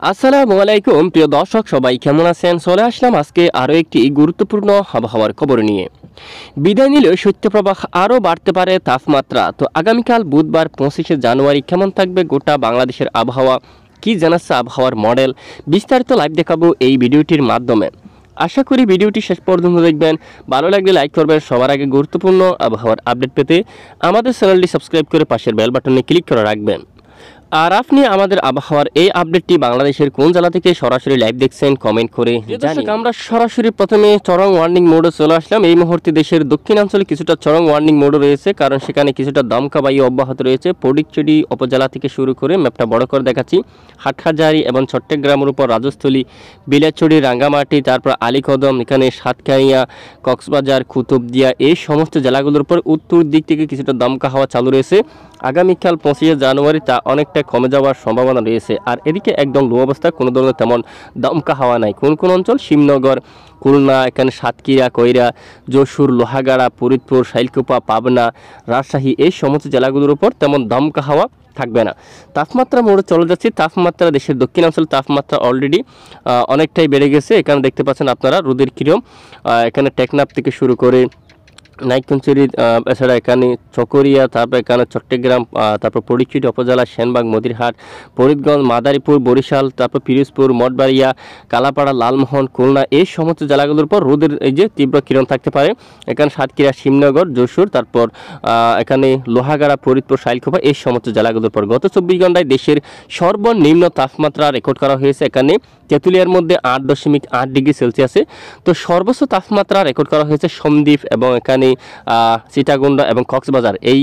আসসালামু আলাইকুম প্রিয় দর্শক, সবাই কেমন আছেন? চলে আসলাম আজকে আরও একটি গুরুত্বপূর্ণ আবহাওয়ার খবর নিয়ে। বিদায় নিলেও শৈত্যপ্রবাহ আরও বাড়তে পারে তাপমাত্রা। তো আগামীকাল বুধবার 25শে জানুয়ারি কেমন থাকবে গোটা বাংলাদেশের আবহাওয়া, কি জানাচ্ছে আবহাওয়ার মডেল, বিস্তারিত লাইভ দেখাবো এই ভিডিওটির মাধ্যমে। আশা করি ভিডিওটি শেষ পর্যন্ত দেখবেন। ভালো লাগলে লাইক করবেন। সবার আগে গুরুত্বপূর্ণ আবহাওয়ার আপডেট পেতে আমাদের চ্যানেলটি সাবস্ক্রাইব করে পাশের বেল বাটনে ক্লিক করে রাখবেন। আর আপনি আমাদের আবহাওয়ার এই আপডেটটি বাংলাদেশের কোন জেলা থেকে সরাসরি লাইভ দেখছেন কমেন্ট করে জানিয়ে। আমরা সরাসরি প্রথমে চরম ওয়ার্নিং মোডে চলে আসলাম। এই মুহূর্তে দেশের দক্ষিণাঞ্চলে কিছুটা চরম ওয়ার্নিং মোড রয়েছে, কারণ সেখানে কিছুটা দমকা বায়ু অব্যাহত রয়েছে। ফটিকছড়ি উপজেলা থেকে শুরু করে ম্যাপটা বড় করে দেখাচ্ছি, হাটহাজারী এবং চট্টগ্রামের উপর রাজস্থলী, বিলাচড়ি, রাঙ্গামাটি, তারপর আলীকদম, এখানে সাতকানিয়া, কক্সবাজার, কুতুবদিয়া, এই সমস্ত জেলাগুলোর উপর উত্তর দিক থেকে কিছুটা দমকা হাওয়া চালু রয়েছে। আগামীকাল 25শে জানুয়ারি তা অনেকটা কমে যাওয়ার সম্ভাবনা রয়েছে। আর এদিকে একদম লো অবস্থা, কোনো ধরনের তেমন দমকা হাওয়া নাই। কোন কোন অঞ্চল? শিবনগর, খুলনা, এখানে সাতক্ষীরা, কইরা, যশোর, লোহাগাড়া, ফরিদপুর, শাইলকুপা, পাবনা, রাজশাহী, এই সমস্ত জেলাগুলোর উপর তেমন দমকা হাওয়া থাকবে না। তাপমাত্রা মোড়ে চলে যাচ্ছে। তাপমাত্রা দেশের দক্ষিণাঞ্চল তাপমাত্রা অলরেডি অনেকটাই বেড়ে গেছে। এখানে দেখতে পাচ্ছেন আপনারা রোদের কিরম। এখানে টেকনাফ থেকে শুরু করে নাইকুঞ্চুরি, এছাড়া এখানে চকরিয়া, তারপর এখানে চট্টগ্রাম, তারপর ফটিকছড়ি উপজেলা, সেনবাগ, মতিরহাট, ফরিদগঞ্জ, মাদারীপুর, বরিশাল, তারপর পিরোজপুর, মঠবাড়িয়া, কালাপাড়া, লালমোহন, খুলনা, এই সমস্ত জেলাগুলোর উপর রোদের এই যে তীব্র কিরণ থাকতে পারে। এখানে সাতক্ষীরা, শিবনগর, যশোর, তারপর এখানে লোহাগাড়া, ফরিদপুর, শাইলকুপা, এই সমস্ত জেলাগুলোর উপর গত 24 ঘন্টায় দেশের সর্বনিম্ন তাপমাত্রা রেকর্ড করা হয়েছে এখানে তেঁতুলিয়ার মধ্যে 8.8 ডিগ্রি সেলসিয়াসে। তো সর্বোচ্চ তাপমাত্রা রেকর্ড করা হয়েছে সন্দ্বীপ এবং এখানে সীতাকুণ্ডা এবং কক্সবাজার, এই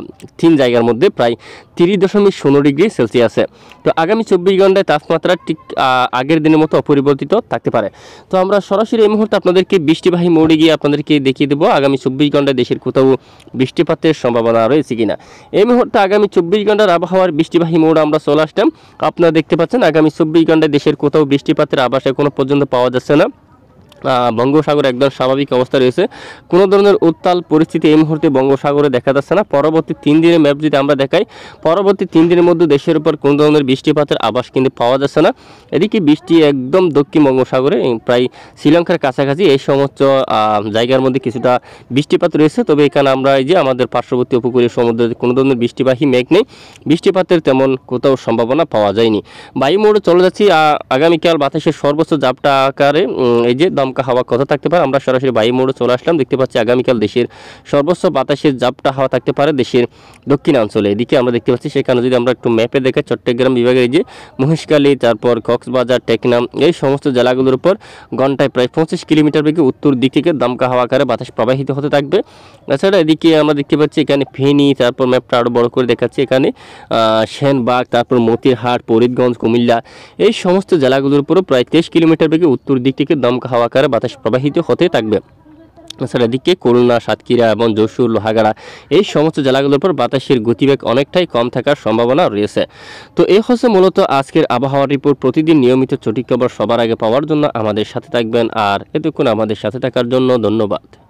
3 জায়গার মধ্যে প্রায় 30.0 ডিগ্রি সেলসিয়াসে। তো আগামী 24 ঘন্টায় তাপমাত্রা ঠিক আগের দিনের মতো অপরিবর্তিত থাকতে পারে। তো আমরা সরাসরি এই মুহূর্তে আপনাদেরকে বৃষ্টিবাহী মোড়ে গিয়ে আপনাদেরকে দেখিয়ে দেবো আগামী 24 ঘন্টায় দেশের কোথাও বৃষ্টিপাতের সম্ভাবনা রয়েছে কিনা। এই মুহূর্তে আগামী 24 ঘন্টার আবহাওয়ার বৃষ্টিবাহী মোড় আমরা চলে আসলাম। আপনারা দেখতে পাচ্ছেন আগামী 24 ঘন্টায় দেশের কোথাও বৃষ্টিপাতের আভাস এখনো পর্যন্ত পাওয়া যাচ্ছে না। বঙ্গোপসাগর একদম স্বাভাবিক অবস্থা রয়েছে। কোনো ধরনের উত্তাল পরিস্থিতি এই মুহূর্তে বঙ্গোপসাগরে দেখা যাচ্ছে না। পরবর্তী 3 দিনের ম্যাপ যদি আমরা দেখাই, পরবর্তী 3 দিনের মধ্যে দেশের উপর কোনো ধরনের বৃষ্টিপাতের আভাস কিন্তু পাওয়া যাচ্ছে না। এদিকে বৃষ্টি একদম দক্ষিণ বঙ্গোপসাগরে প্রায় শ্রীলঙ্কার কাছাকাছি এই সমস্ত জায়গার মধ্যে কিছুটা বৃষ্টিপাত রয়েছে। তবে এখানে আমরা এই যে আমাদের পার্শ্ববর্তী উপকূলীয় সমুদ্রে কোনো ধরনের বৃষ্টিবাহী মেঘ নেই, বৃষ্টিপাতের তেমন কোথাও সম্ভাবনা পাওয়া যায়নি। বায়ু মোড়ে চলে যাচ্ছি। আগামীকাল বাতাসের সর্বোচ্চ ঝাপটা আকারে এই যে দমকা হাওয়া কত থাকতে পারে, আমরা সরাসরি বায়ু মোড়ে চলে আসলাম। দেখতে পাচ্ছি আগামীকাল দেশের সর্বোচ্চ বাতাসের ঝাপটা হাওয়া থাকতে পারে দেশের দক্ষিণাঞ্চলে। এদিকে আমরা দেখতে পাচ্ছি সেখানে যদি আমরা একটু ম্যাপে দেখাই, চট্টগ্রাম বিভাগের এই যে মহেশখালী, তারপর কক্সবাজার, টেকনাম, এই সমস্ত জেলাগুলোর উপর ঘন্টায় প্রায় 25 কিলোমিটার বেগে উত্তর দিক থেকে দমকা হাওয়া আকারে বাতাস প্রবাহিত হতে থাকবে। এছাড়া এদিকে আমরা দেখতে পাচ্ছি এখানে ফেনী, তারপর ম্যাপটা আরও বড় করে দেখাচ্ছি, এখানে সেনবাগ, তারপর মতিরহাট, ফরিদগঞ্জ, কুমিল্লা, এই সমস্ত জেলাগুলোর উপরও প্রায় 23 কিলোমিটার বেগে উত্তর দিক থেকে দমকা হাওয়া আকারে বাতাস প্রবাহিত হতে থাকবে। এছাড়া এদিকে খুলনা, সাতক্ষীরা এবং যশোর, লোহাগাড়া, এই সমস্ত জেলাগুলোর উপর বাতাসের গতিবেগ অনেকটাই কম থাকার সম্ভাবনা রয়েছে। তো এই হচ্ছে মূলত আজকের আবহাওয়ার রিপোর্ট। প্রতিদিন নিয়মিত সঠিক খবর সবার আগে পাওয়ার জন্য আমাদের সাথে থাকবেন। আর এতক্ষণ আমাদের সাথে থাকার জন্য ধন্যবাদ।